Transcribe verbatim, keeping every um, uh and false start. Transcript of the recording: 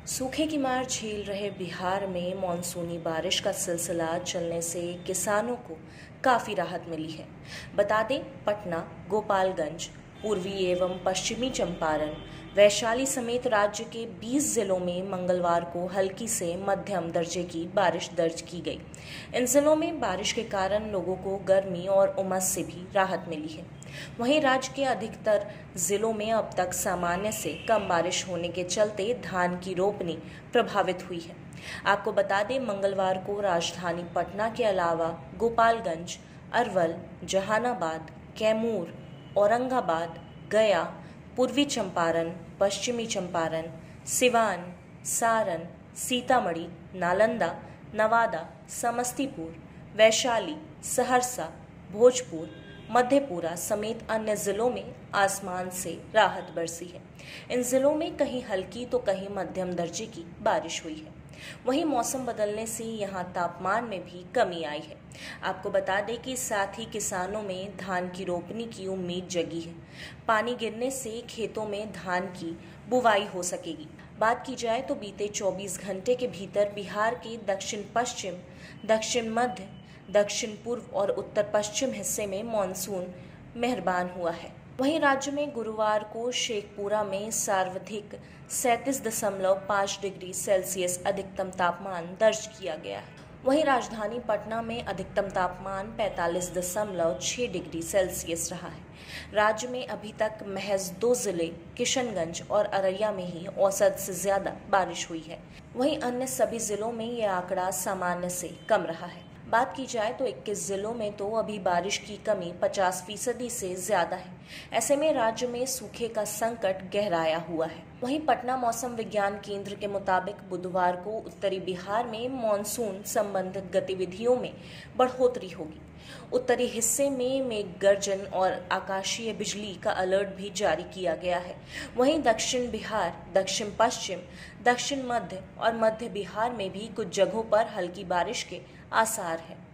सूखे की मार झेल रहे बिहार में मॉनसूनी बारिश का सिलसिला चलने से किसानों को काफ़ी राहत मिली है। बता दें, पटना, गोपालगंज, पूर्वी एवं पश्चिमी चंपारण, वैशाली समेत राज्य के बीस जिलों में मंगलवार को हल्की से मध्यम दर्जे की बारिश दर्ज की गई। इन जिलों में बारिश के कारण लोगों को गर्मी और उमस से भी राहत मिली है। वहीं राज्य के अधिकतर जिलों में अब तक सामान्य से कम बारिश होने के चलते धान की रोपनी प्रभावित हुई है। आपको बता दें, मंगलवार को राजधानी पटना के अलावा गोपालगंज, अरवल, जहानाबाद, कैमूर, औरंगाबाद, गया, पूर्वी चंपारण, पश्चिमी चंपारण, सिवान, सारण, सीतामढ़ी, नालंदा, नवादा, समस्तीपुर, वैशाली, सहरसा, भोजपुर, मधेपुरा समेत अन्य जिलों में आसमान से राहत बरसी है। इन जिलों में कहीं हल्की तो कहीं मध्यम दर्जे की बारिश हुई है। वहीं मौसम बदलने से यहां तापमान में भी कमी आई है। आपको बता दें कि साथ ही किसानों में धान की रोपनी की उम्मीद जगी है। पानी गिरने से खेतों में धान की बुवाई हो सकेगी। बात की जाए तो बीते चौबीस घंटे के भीतर बिहार के दक्षिण पश्चिम, दक्षिण मध्य, दक्षिण पूर्व और उत्तर पश्चिम हिस्से में मानसून मेहरबान हुआ है। वहीं राज्य में गुरुवार को शेखपुरा में सर्वाधिक सैंतीस दशमलव पाँच डिग्री सेल्सियस अधिकतम तापमान दर्ज किया गया है। वहीं राजधानी पटना में अधिकतम तापमान पैंतालीस दशमलव छह डिग्री सेल्सियस रहा है। राज्य में अभी तक महज दो जिले किशनगंज और अररिया में ही औसत से ज्यादा बारिश हुई है। वहीं अन्य सभी जिलों में यह आंकड़ा सामान्य से कम रहा है। बात की जाए तो इक्कीस जिलों में तो अभी बारिश की कमी पचास फीसदी से ज्यादा है। ऐसे में राज्य में सूखे का संकट गहराया हुआ है। वहीं पटना मौसम विज्ञान केंद्र के मुताबिक बुधवार को उत्तरी बिहार में मानसून संबंधित गतिविधियों में बढ़ोतरी होगी। उत्तरी हिस्से में मेघ गर्जन और आकाशीय बिजली का अलर्ट भी जारी किया गया है। वहीं दक्षिण बिहार, दक्षिण पश्चिम, दक्षिण मध्य और मध्य बिहार में भी कुछ जगहों पर हल्की बारिश के आसार हैं।